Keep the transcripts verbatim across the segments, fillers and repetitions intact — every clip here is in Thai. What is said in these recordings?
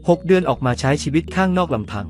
หกเดือนออกมาใช้ชีวิตข้างนอกลำพัง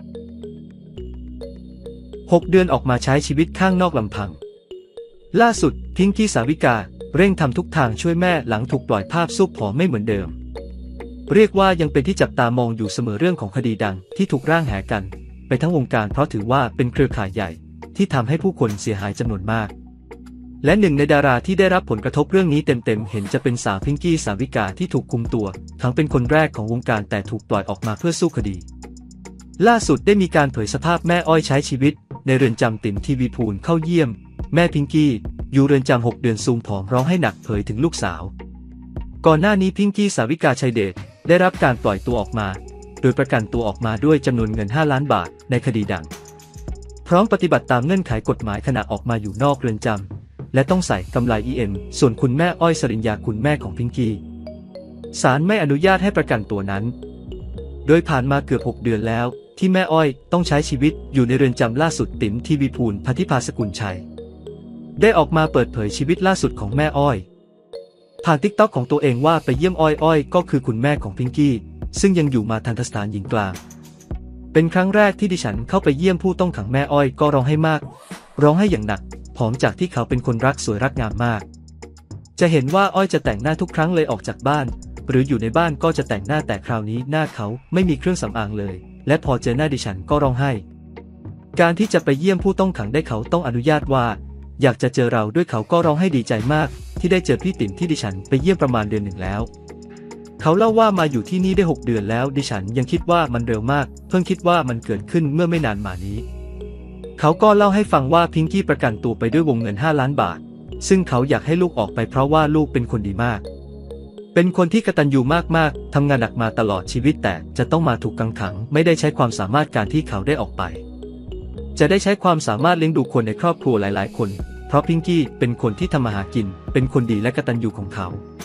หกเดือนออกมาใช้ชีวิตข้างนอกลำพังล่าสุดพิงกี้สาวิกาเร่งทำทุกทางช่วยแม่หลังถูกปล่อยภาพซุปผอมไม่เหมือนเดิมเรียกว่ายังเป็นที่จับตามองอยู่เสมอเรื่องของคดีดังที่ถูกร่างแหกันไปทั้งวงการเพราะถือว่าเป็นเครือข่ายใหญ่ที่ทำให้ผู้คนเสียหายจำนวนมากและหนึ่งในดาราที่ได้รับผลกระทบเรื่องนี้เต็มๆเห็นจะเป็นสาวพิงกี้สาวิกาที่ถูกคุมตัวทั้งเป็นคนแรกของวงการแต่ถูกปล่อยออกมาเพื่อสู้คดีล่าสุดได้มีการเผยสภาพแม่อ้อยใช้ชีวิตในเรือนจำติ๋มทีวีพูลเข้าเยี่ยมแม่พิงกี้อยู่เรือนจำหกเดือนซูมผอมร้องให้หนักเผยถึงลูกสาวก่อนหน้านี้พิงกี้สาวิกาชัยเดชได้รับการปล่อยตัวออกมาโดยประกันตัวออกมาด้วยจำนวนเงินห้าล้านบาทในคดีดังพร้อมปฏิบัติตามเงื่อนไขกฎหมายขณะออกมาอยู่นอกเรือนจำและต้องใส่กำไล อี เอ็ม ส่วนคุณแม่อ้อยสริญญาคุณแม่ของพิงกี้ศาลไม่อนุญาตให้ประกันตัวนั้นโดยผ่านมาเกือบหกเดือนแล้วที่แม่อ้อยต้องใช้ชีวิตอยู่ในเรือนจำล่าสุดติ๋มทีวีพูลพัทธิภาสกุลชัยได้ออกมาเปิดเผยชีวิตล่าสุดของแม่อ้อยผ่านติ๊กต็อกของตัวเองว่าไปเยี่ยมอ้อยอ้อยก็คือคุณแม่ของพิงกี้ซึ่งยังอยู่มาทันตสถานหญิงกลางเป็นครั้งแรกที่ดิฉันเข้าไปเยี่ยมผู้ต้องขังแม่อ้อยก็ร้องไห้มากร้องไห้อย่างหนักผอมจากที่เขาเป็นคนรักสวยรักงามมากจะเห็นว่าอ้อยจะแต่งหน้าทุกครั้งเลยออกจากบ้านหรืออยู่ในบ้านก็จะแต่งหน้าแต่คราวนี้หน้าเขาไม่มีเครื่องสำอางเลยและพอเจอหน้าดิฉันก็ร้องไห้การที่จะไปเยี่ยมผู้ต้องขังได้เขาต้องอนุญาตว่าอยากจะเจอเราด้วยเขาก็ร้องไห้ดีใจมากที่ได้เจอพี่ติ๋มที่ดิฉันไปเยี่ยมประมาณเดือนหนึ่งแล้วเขาเล่าว่ามาอยู่ที่นี่ได้หกเดือนแล้วดิฉันยังคิดว่ามันเร็วมากเพิ่งคิดว่ามันเกิดขึ้นเมื่อไม่นานมานี้เขาก็เล่าให้ฟังว่าพิงกี้ประกันตัวไปด้วยวงเงินห้าล้านบาทซึ่งเขาอยากให้ลูกออกไปเพราะว่าลูกเป็นคนดีมากเป็นคนที่กตัญญูมากๆทำงานหนักมาตลอดชีวิตแต่จะต้องมาถูกกักขังไม่ได้ใช้ความสามารถการที่เขาได้ออกไปจะได้ใช้ความสามารถเลี้ยงดูคนในครอบครัวหลายๆคนเพราะพิงกี้เป็นคนที่ทำมาหากินเป็นคนดีและกตัญญูของเขา